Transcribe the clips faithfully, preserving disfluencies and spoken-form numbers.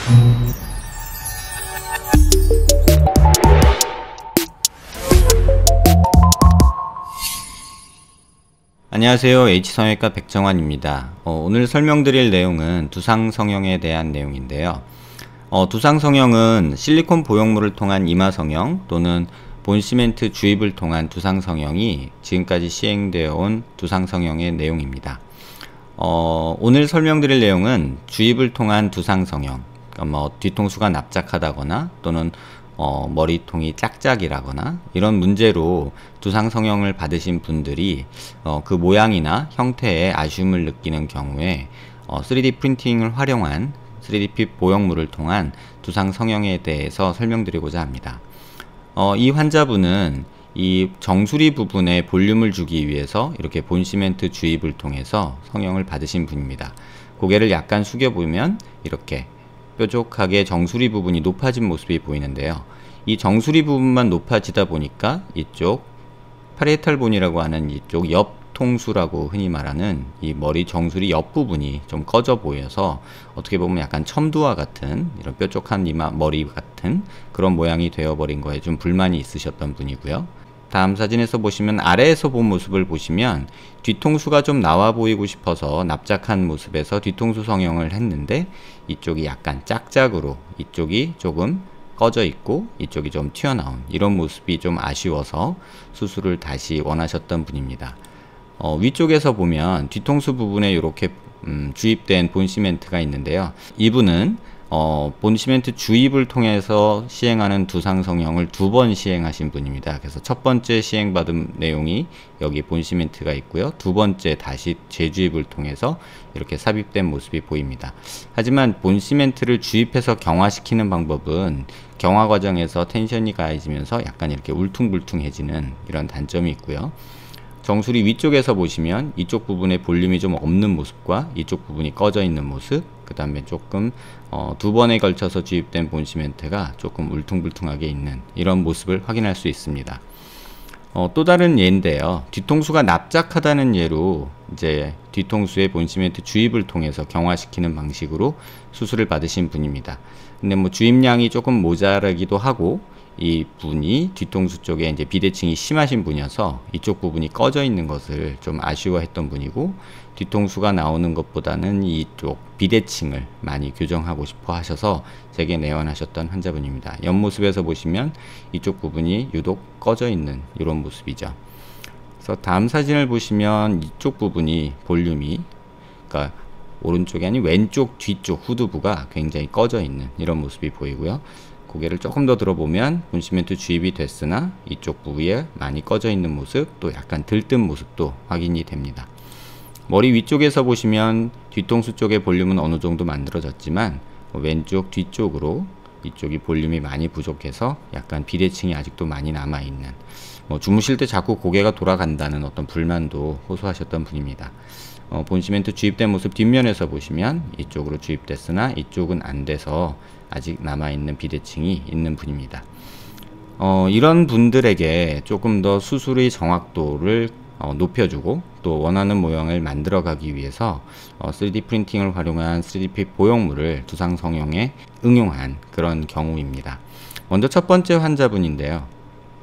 안녕하세요. H성형외과 백정환입니다. 어, 오늘 설명드릴 내용은 두상성형에 대한 내용인데요. 어, 두상성형은 실리콘 보형물을 통한 이마성형 또는 본시멘트 주입을 통한 두상성형이 지금까지 시행되어 온 두상성형의 내용입니다. 어, 오늘 설명드릴 내용은 주입을 통한 두상성형, 그러니까 뭐 뒤통수가 납작하다거나 또는 어, 머리통이 짝짝이라거나 이런 문제로 두상성형을 받으신 분들이 어, 그 모양이나 형태에 아쉬움을 느끼는 경우에 어, 쓰리디 프린팅을 활용한 쓰리디 보형물을 통한 두상성형에 대해서 설명드리고자 합니다. 어, 이 환자분은 이 정수리 부분에 볼륨을 주기 위해서 이렇게 본시멘트 주입을 통해서 성형을 받으신 분입니다. 고개를 약간 숙여보면 이렇게 뾰족하게 정수리 부분이 높아진 모습이 보이는데요. 이 정수리 부분만 높아지다 보니까 이쪽 파리에탈 본이라고 하는 이쪽 옆 통수라고 흔히 말하는 이 머리 정수리 옆 부분이 좀 꺼져 보여서 어떻게 보면 약간 첨두와 같은 이런 뾰족한 이마 머리 같은 그런 모양이 되어버린 거에 좀 불만이 있으셨던 분이고요. 다음 사진에서 보시면 아래에서 본 모습을 보시면 뒤통수가 좀 나와 보이고 싶어서 납작한 모습에서 뒤통수 성형을 했는데 이쪽이 약간 짝짝으로 이쪽이 조금 꺼져 있고 이쪽이 좀 튀어나온 이런 모습이 좀 아쉬워서 수술을 다시 원하셨던 분입니다. 어, 위쪽에서 보면 뒤통수 부분에 이렇게 음, 주입된 본시멘트가 있는데요. 이분은 어, 본시멘트 주입을 통해서 시행하는 두상성형을 두 번 시행하신 분입니다. 그래서 첫 번째 시행받은 내용이 여기 본시멘트가 있고요. 두 번째 다시 재주입을 통해서 이렇게 삽입된 모습이 보입니다. 하지만 본시멘트를 주입해서 경화시키는 방법은 경화 과정에서 텐션이 가해지면서 약간 이렇게 울퉁불퉁해지는 이런 단점이 있고요. 정수리 위쪽에서 보시면 이쪽 부분에 볼륨이 좀 없는 모습과 이쪽 부분이 꺼져 있는 모습, 그 다음에 조금 어, 두 번에 걸쳐서 주입된 본시멘트가 조금 울퉁불퉁하게 있는 이런 모습을 확인할 수 있습니다. 어, 또 다른 예인데요. 뒤통수가 납작하다는 예로 이제 뒤통수에 본시멘트 주입을 통해서 경화시키는 방식으로 수술을 받으신 분입니다. 근데 뭐 주입량이 조금 모자라기도 하고 이 분이 뒤통수 쪽에 이제 비대칭이 심하신 분이어서 이쪽 부분이 꺼져 있는 것을 좀 아쉬워했던 분이고 뒤통수가 나오는 것보다는 이쪽 비대칭을 많이 교정하고 싶어 하셔서 제게 내원하셨던 환자분입니다. 옆모습에서 보시면 이쪽 부분이 유독 꺼져 있는 이런 모습이죠. 그래서 다음 사진을 보시면 이쪽 부분이 볼륨이 그러니까 오른쪽이 아닌 왼쪽 뒤쪽 후두부가 굉장히 꺼져 있는 이런 모습이 보이고요. 고개를 조금 더 들어보면 본시멘트 주입이 됐으나 이쪽 부위에 많이 꺼져 있는 모습, 또 약간 들뜬 모습도 확인이 됩니다. 머리 위쪽에서 보시면 뒤통수 쪽의 볼륨은 어느 정도 만들어졌지만 왼쪽 뒤쪽으로 이쪽이 볼륨이 많이 부족해서 약간 비대칭이 아직도 많이 남아있는, 뭐 주무실 때 자꾸 고개가 돌아간다는 어떤 불만도 호소하셨던 분입니다. 어, 본시멘트 주입된 모습 뒷면에서 보시면 이쪽으로 주입됐으나 이쪽은 안 돼서 아직 남아있는 비대칭이 있는 분입니다. 어, 이런 분들에게 조금 더 수술의 정확도를 어, 높여주고 또 원하는 모양을 만들어 가기 위해서 어, 쓰리디 프린팅을 활용한 쓰리디 보형물을 두상성형에 응용한 그런 경우입니다. 먼저 첫 번째 환자분인데요.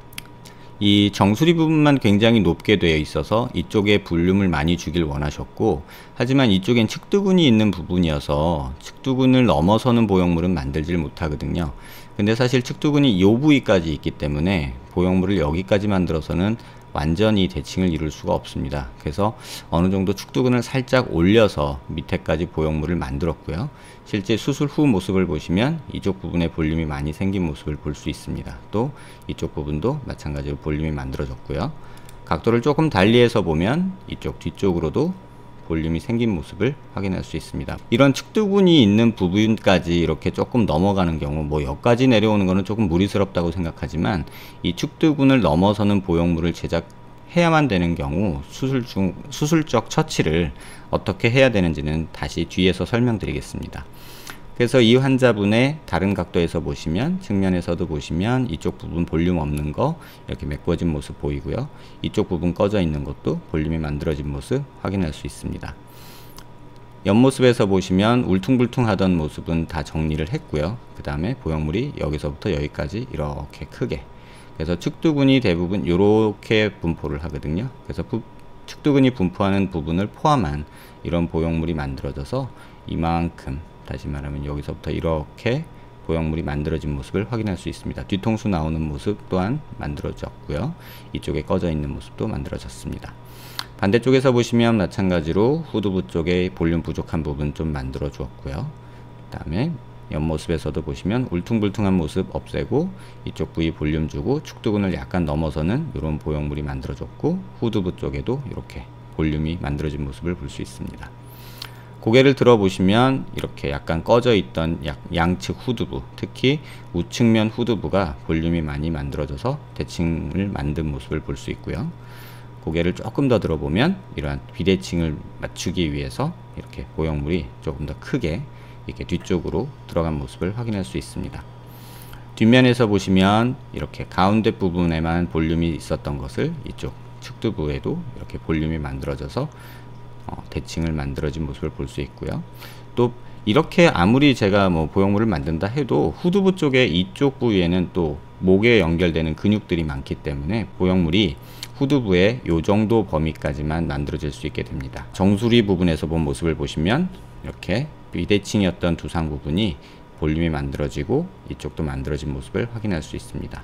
이 정수리 부분만 굉장히 높게 되어 있어서 이쪽에 볼륨을 많이 주길 원하셨고, 하지만 이쪽엔 측두근이 있는 부분이어서 측두근을 넘어서는 보형물은 만들질 못하거든요. 근데 사실 측두근이 이 부위까지 있기 때문에 보형물을 여기까지 만들어서는 완전히 대칭을 이룰 수가 없습니다. 그래서 어느 정도 측두근을 살짝 올려서 밑에까지 보형물을 만들었고요. 실제 수술 후 모습을 보시면 이쪽 부분에 볼륨이 많이 생긴 모습을 볼 수 있습니다. 또 이쪽 부분도 마찬가지로 볼륨이 만들어졌고요. 각도를 조금 달리해서 보면 이쪽 뒤쪽으로도 볼륨이 생긴 모습을 확인할 수 있습니다. 이런 측두근이 있는 부분까지 이렇게 조금 넘어가는 경우, 뭐 여기까지 내려오는 것은 조금 무리스럽다고 생각하지만 이 측두근을 넘어서는 보형물을 제작해야만 되는 경우 수술 중, 수술적 처치를 어떻게 해야 되는지는 다시 뒤에서 설명드리겠습니다. 그래서 이 환자분의 다른 각도에서 보시면, 측면에서도 보시면 이쪽 부분 볼륨 없는 거 이렇게 메꿔진 모습 보이고요. 이쪽 부분 꺼져 있는 것도 볼륨이 만들어진 모습 확인할 수 있습니다. 옆모습에서 보시면 울퉁불퉁하던 모습은 다 정리를 했고요. 그 다음에 보형물이 여기서부터 여기까지 이렇게 크게, 그래서 측두근이 대부분 이렇게 분포를 하거든요. 그래서 부, 측두근이 분포하는 부분을 포함한 이런 보형물이 만들어져서 이만큼, 다시 말하면 여기서부터 이렇게 보형물이 만들어진 모습을 확인할 수 있습니다. 뒤통수 나오는 모습 또한 만들어졌고요. 이쪽에 꺼져 있는 모습도 만들어졌습니다. 반대쪽에서 보시면 마찬가지로 후두부 쪽에 볼륨 부족한 부분 좀 만들어 주었고요. 그 다음에 옆모습에서도 보시면 울퉁불퉁한 모습 없애고 이쪽 부위 볼륨 주고 축두근을 약간 넘어서는 이런 보형물이 만들어졌고, 후두부 쪽에도 이렇게 볼륨이 만들어진 모습을 볼 수 있습니다. 고개를 들어 보시면 이렇게 약간 꺼져 있던 양측 후두부, 특히 우측면 후두부가 볼륨이 많이 만들어져서 대칭을 만든 모습을 볼 수 있고요. 고개를 조금 더 들어보면 이러한 비대칭을 맞추기 위해서 이렇게 보형물이 조금 더 크게 이렇게 뒤쪽으로 들어간 모습을 확인할 수 있습니다. 뒷면에서 보시면 이렇게 가운데 부분에만 볼륨이 있었던 것을 이쪽 측두부에도 이렇게 볼륨이 만들어져서 어, 대칭을 만들어진 모습을 볼 수 있고요. 또 이렇게 아무리 제가 뭐 보형물을 만든다 해도 후두부 쪽에 이쪽 부위에는 또 목에 연결되는 근육들이 많기 때문에 보형물이 후두부의 요 정도 범위까지만 만들어질 수 있게 됩니다. 정수리 부분에서 본 모습을 보시면 이렇게 비대칭이었던 두상 부분이 볼륨이 만들어지고 이쪽도 만들어진 모습을 확인할 수 있습니다.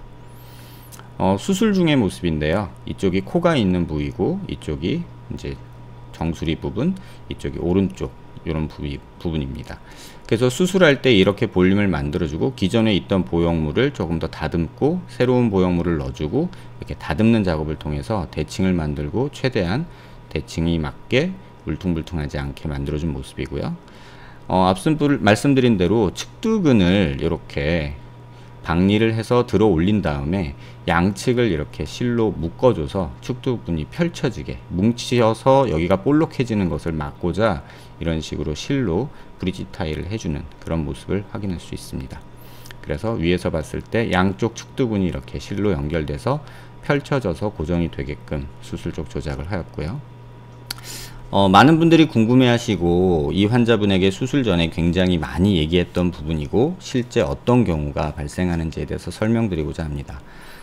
어, 수술 중의 모습인데요. 이쪽이 코가 있는 부위고 이쪽이 이제 정수리 부분, 이쪽이 오른쪽 이런 부위, 부분입니다. 그래서 수술할 때 이렇게 볼륨을 만들어주고 기존에 있던 보형물을 조금 더 다듬고 새로운 보형물을 넣어주고 이렇게 다듬는 작업을 통해서 대칭을 만들고 최대한 대칭이 맞게 울퉁불퉁하지 않게 만들어준 모습이고요. 어, 앞서 말씀드린 대로 측두근을 이렇게 박리를 해서 들어 올린 다음에 양측을 이렇게 실로 묶어줘서 측두근이 펼쳐지게 뭉치어서 여기가 볼록해지는 것을 막고자 이런 식으로 실로 브릿지 타이를 해주는 그런 모습을 확인할 수 있습니다. 그래서 위에서 봤을 때 양쪽 측두근이 이렇게 실로 연결돼서 펼쳐져서 고정이 되게끔 수술 쪽 조작을 하였고요. 어, 많은 분들이 궁금해하시고 이 환자분에게 수술 전에 굉장히 많이 얘기했던 부분이고 실제 어떤 경우가 발생하는지에 대해서 설명드리고자 합니다.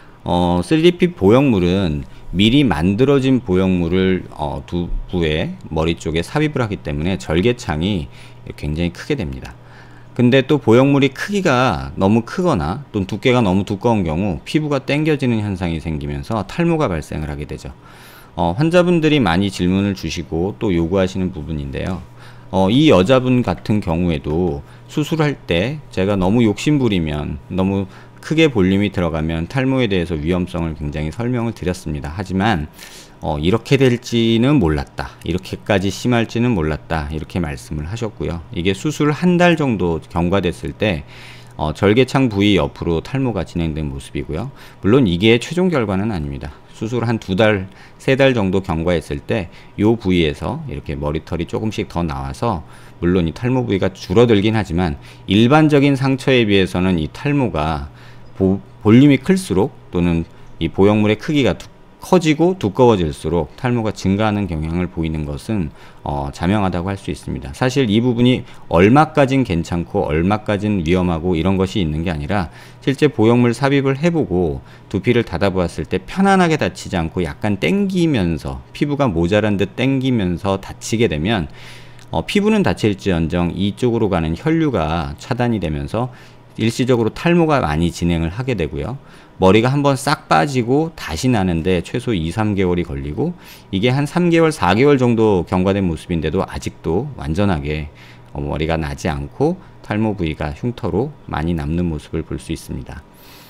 어, 쓰리디피 보형물은 미리 만들어진 보형물을 어, 두부의 머리 쪽에 삽입을 하기 때문에 절개창이 굉장히 크게 됩니다. 근데 또 보형물이 크기가 너무 크거나 또는 두께가 너무 두꺼운 경우 피부가 당겨지는 현상이 생기면서 탈모가 발생을 하게 되죠. 어, 환자분들이 많이 질문을 주시고 또 요구하시는 부분인데요. 어, 이 여자분 같은 경우에도 수술할 때 제가 너무 욕심부리면 너무 크게 볼륨이 들어가면 탈모에 대해서 위험성을 굉장히 설명을 드렸습니다. 하지만 어, 이렇게 될지는 몰랐다, 이렇게까지 심할지는 몰랐다, 이렇게 말씀을 하셨고요. 이게 수술 한 달 정도 경과됐을 때 어, 절개창 부위 옆으로 탈모가 진행된 모습이고요. 물론 이게 최종 결과는 아닙니다. 수술 한 두 달, 세 달 정도 경과했을 때 이 부위에서 이렇게 머리털이 조금씩 더 나와서 물론 이 탈모 부위가 줄어들긴 하지만 일반적인 상처에 비해서는 이 탈모가 보, 볼륨이 클수록 또는 이 보형물의 크기가 두, 커지고 두꺼워질수록 탈모가 증가하는 경향을 보이는 것은 어, 자명하다고 할 수 있습니다. 사실 이 부분이 얼마까진 괜찮고 얼마까진 위험하고 이런 것이 있는 게 아니라 실제 보형물 삽입을 해보고 두피를 닫아보았을 때 편안하게 닫히지 않고 약간 땡기면서 피부가 모자란 듯 땡기면서 닫히게 되면 어, 피부는 닫힐지언정 이쪽으로 가는 혈류가 차단이 되면서 일시적으로 탈모가 많이 진행을 하게 되고요. 머리가 한번 싹 빠지고 다시 나는데 최소 이, 삼 개월이 걸리고 이게 한 삼 개월, 사 개월 정도 경과된 모습인데도 아직도 완전하게 어, 머리가 나지 않고 탈모 부위가 흉터로 많이 남는 모습을 볼 수 있습니다.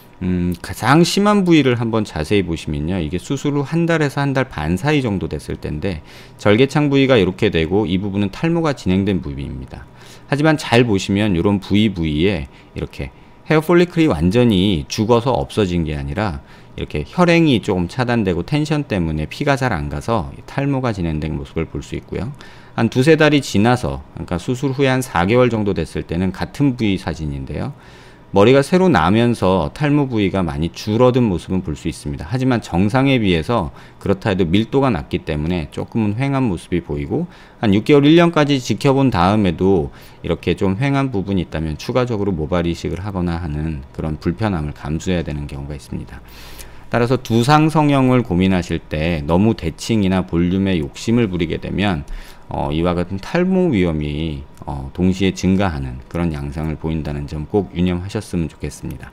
음, 가장 심한 부위를 한번 자세히 보시면요. 이게 수술 후 한 달에서 한 달 반 사이 정도 됐을 텐데 절개창 부위가 이렇게 되고 이 부분은 탈모가 진행된 부위입니다. 하지만 잘 보시면 이런 부위 부위에 이렇게 헤어 폴리클이 완전히 죽어서 없어진 게 아니라 이렇게 혈행이 조금 차단되고 텐션 때문에 피가 잘 안 가서 탈모가 진행된 모습을 볼 수 있고요. 한 두세 달이 지나서, 그러니까 수술 후에 한 사 개월 정도 됐을 때는 같은 부위 사진인데요. 머리가 새로 나면서 탈모 부위가 많이 줄어든 모습은 볼 수 있습니다. 하지만 정상에 비해서 그렇다 해도 밀도가 낮기 때문에 조금은 휑한 모습이 보이고, 한 육 개월 일 년까지 지켜본 다음에도 이렇게 좀 휑한 부분이 있다면 추가적으로 모발 이식을 하거나 하는 그런 불편함을 감수해야 되는 경우가 있습니다. 따라서 두상 성형을 고민하실 때 너무 대칭이나 볼륨에 욕심을 부리게 되면 어, 이와 같은 탈모 위험이 어, 동시에 증가하는 그런 양상을 보인다는 점 꼭 유념하셨으면 좋겠습니다.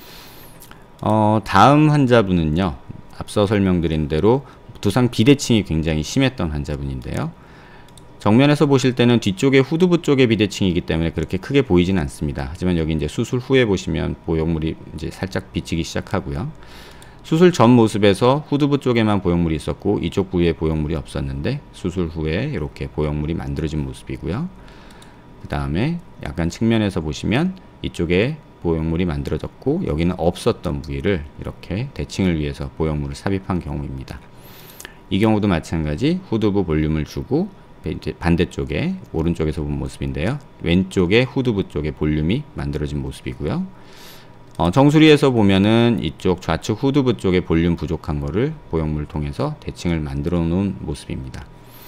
어, 다음 환자분은요, 앞서 설명드린 대로 두상 비대칭이 굉장히 심했던 환자분인데요. 정면에서 보실 때는 뒤쪽에 후두부 쪽의 비대칭이기 때문에 그렇게 크게 보이진 않습니다. 하지만 여기 이제 수술 후에 보시면 보형물이 이제 살짝 비치기 시작하고요. 수술 전 모습에서 후두부 쪽에만 보형물이 있었고 이쪽 부위에 보형물이 없었는데 수술 후에 이렇게 보형물이 만들어진 모습이고요. 그 다음에 약간 측면에서 보시면 이쪽에 보형물이 만들어졌고 여기는 없었던 부위를 이렇게 대칭을 위해서 보형물을 삽입한 경우입니다. 이 경우도 마찬가지 후두부 볼륨을 주고 이제 반대쪽에 오른쪽에서 본 모습인데요. 왼쪽에 후두부 쪽에 볼륨이 만들어진 모습이고요. 어, 정수리에서 보면은 이쪽 좌측 후두부 쪽에 볼륨 부족한 거를 보형물 통해서 대칭을 만들어 놓은 모습입니다.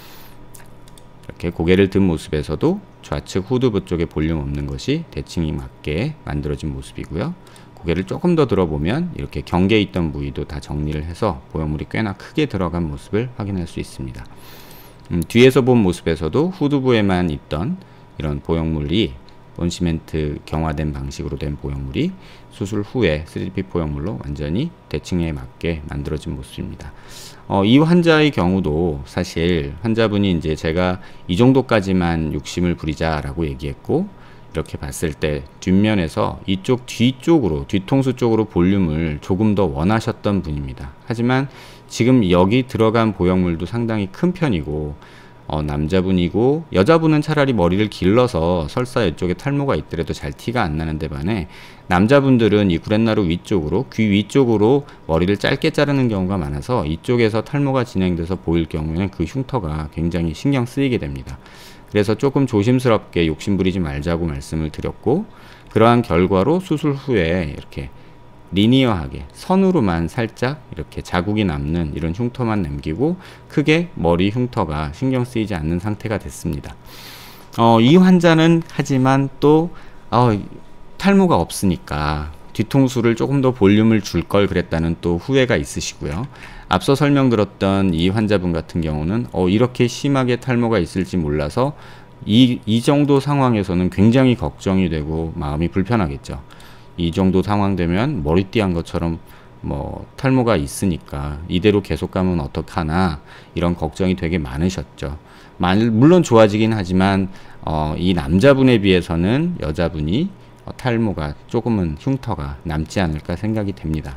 이렇게 고개를 든 모습에서도 좌측 후두부 쪽에 볼륨 없는 것이 대칭이 맞게 만들어진 모습이고요. 고개를 조금 더 들어보면 이렇게 경계에 있던 부위도 다 정리를 해서 보형물이 꽤나 크게 들어간 모습을 확인할 수 있습니다. 음, 뒤에서 본 모습에서도 후두부에만 있던 이런 보형물이 본시멘트 경화된 방식으로 된 보형물이 수술 후에 쓰리디 피 보형물로 완전히 대칭에 맞게 만들어진 모습입니다. 어, 이 환자의 경우도 사실 환자분이 이제 제가 이 정도까지만 욕심을 부리자라고 얘기했고, 이렇게 봤을 때 뒷면에서 이쪽 뒤쪽으로 뒤통수 쪽으로 볼륨을 조금 더 원하셨던 분입니다. 하지만 지금 여기 들어간 보형물도 상당히 큰 편이고 어, 남자분이고 여자분은 차라리 머리를 길러서 설사 이쪽에 탈모가 있더라도 잘 티가 안 나는데 반해 남자분들은 이 구렛나루 위쪽으로 귀 위쪽으로 머리를 짧게 자르는 경우가 많아서 이쪽에서 탈모가 진행돼서 보일 경우에는 그 흉터가 굉장히 신경 쓰이게 됩니다. 그래서 조금 조심스럽게 욕심부리지 말자고 말씀을 드렸고, 그러한 결과로 수술 후에 이렇게 리니어하게 선으로만 살짝 이렇게 자국이 남는 이런 흉터만 남기고 크게 머리 흉터가 신경 쓰이지 않는 상태가 됐습니다. 어, 이 환자는 하지만 또 어, 탈모가 없으니까 뒤통수를 조금 더 볼륨을 줄 걸 그랬다는 또 후회가 있으시고요. 앞서 설명드렸던 이 환자분 같은 경우는 어, 이렇게 심하게 탈모가 있을지 몰라서 이, 이 정도 상황에서는 굉장히 걱정이 되고 마음이 불편하겠죠. 이 정도 상황 되면 머리띠 한 것처럼 뭐 탈모가 있으니까 이대로 계속 가면 어떡하나 이런 걱정이 되게 많으셨죠. 물론 좋아지긴 하지만 어, 이 남자분에 비해서는 여자분이 어, 탈모가 조금은 흉터가 남지 않을까 생각이 됩니다.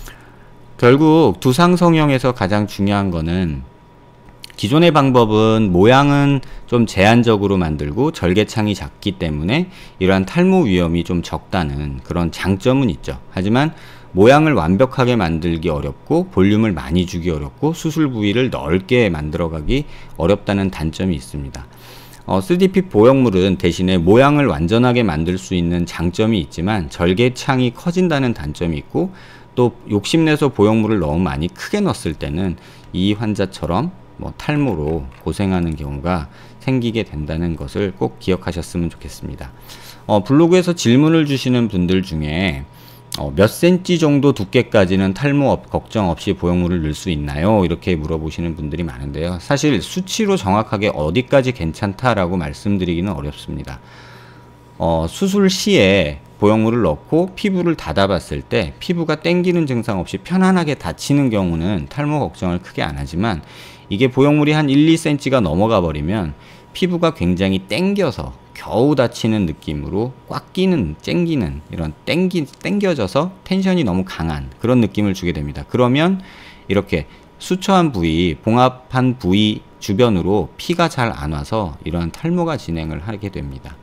결국 두상 성형에서 가장 중요한 거는 기존의 방법은 모양은 좀 제한적으로 만들고 절개창이 작기 때문에 이러한 탈모 위험이 좀 적다는 그런 장점은 있죠. 하지만 모양을 완벽하게 만들기 어렵고 볼륨을 많이 주기 어렵고 수술 부위를 넓게 만들어가기 어렵다는 단점이 있습니다. 어, 쓰리디 피 보형물은 대신에 모양을 완전하게 만들 수 있는 장점이 있지만 절개창이 커진다는 단점이 있고, 또 욕심내서 보형물을 너무 많이 크게 넣었을 때는 이 환자처럼 뭐 탈모로 고생하는 경우가 생기게 된다는 것을 꼭 기억하셨으면 좋겠습니다. 어, 블로그에서 질문을 주시는 분들 중에 어, 몇 센치 정도 두께까지는 탈모 없, 걱정 없이 보형물을 넣을 수 있나요? 이렇게 물어보시는 분들이 많은데요. 사실 수치로 정확하게 어디까지 괜찮다라고 말씀드리기는 어렵습니다. 어, 수술 시에 보형물을 넣고 피부를 닫아봤을 때 피부가 땡기는 증상 없이 편안하게 닫히는 경우는 탈모 걱정을 크게 안 하지만, 이게 보형물이 한 일, 이 센티미터가 넘어가 버리면 피부가 굉장히 땡겨서 겨우 닫히는 느낌으로 꽉 끼는, 쨍기는 이런 땡기, 땡겨져서 텐션이 너무 강한 그런 느낌을 주게 됩니다. 그러면 이렇게 수처한 부위, 봉합한 부위 주변으로 피가 잘 안 와서 이러한 탈모가 진행을 하게 됩니다.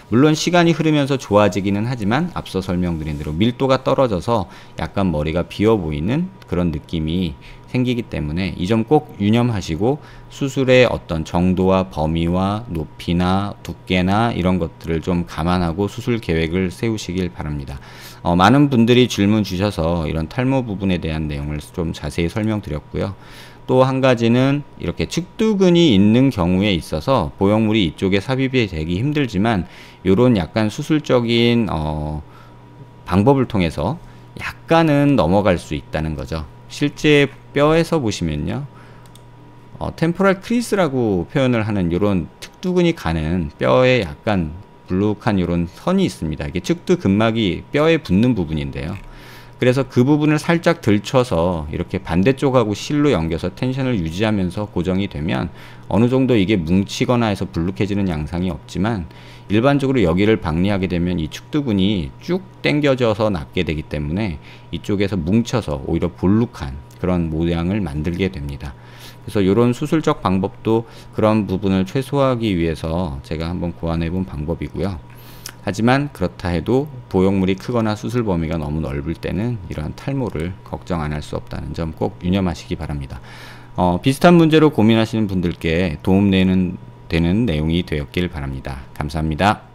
물론 시간이 흐르면서 좋아지기는 하지만 앞서 설명드린 대로 밀도가 떨어져서 약간 머리가 비어 보이는 그런 느낌이 생기기 때문에 이 점 꼭 유념하시고 수술의 어떤 정도와 범위와 높이나 두께나 이런 것들을 좀 감안하고 수술 계획을 세우시길 바랍니다. 어, 많은 분들이 질문 주셔서 이런 탈모 부분에 대한 내용을 좀 자세히 설명드렸고요. 또 한 가지는 이렇게 측두근이 있는 경우에 있어서 보형물이 이쪽에 삽입이 되기 힘들지만 이런 약간 수술적인 어, 방법을 통해서 약간은 넘어갈 수 있다는 거죠. 실제 뼈에서 보시면요, 어, 템포럴 크리스라고 표현을 하는 이런 측두근이 가는 뼈에 약간 불룩한 이런 선이 있습니다. 이게 측두 근막이 뼈에 붙는 부분인데요. 그래서 그 부분을 살짝 들쳐서 이렇게 반대쪽하고 실로 연결해서 텐션을 유지하면서 고정이 되면 어느 정도 이게 뭉치거나 해서 불룩해지는 양상이 없지만, 일반적으로 여기를 박리하게 되면 이 측두근이 쭉 당겨져서 낫게 되기 때문에 이쪽에서 뭉쳐서 오히려 볼룩한 그런 모양을 만들게 됩니다. 그래서 이런 수술적 방법도 그런 부분을 최소화하기 위해서 제가 한번 고안해 본 방법이고요. 하지만 그렇다 해도 보형물이 크거나 수술 범위가 너무 넓을 때는 이러한 탈모를 걱정 안 할 수 없다는 점 꼭 유념하시기 바랍니다. 어, 비슷한 문제로 고민하시는 분들께 도움되는 되는 내용이 되었길 바랍니다. 감사합니다.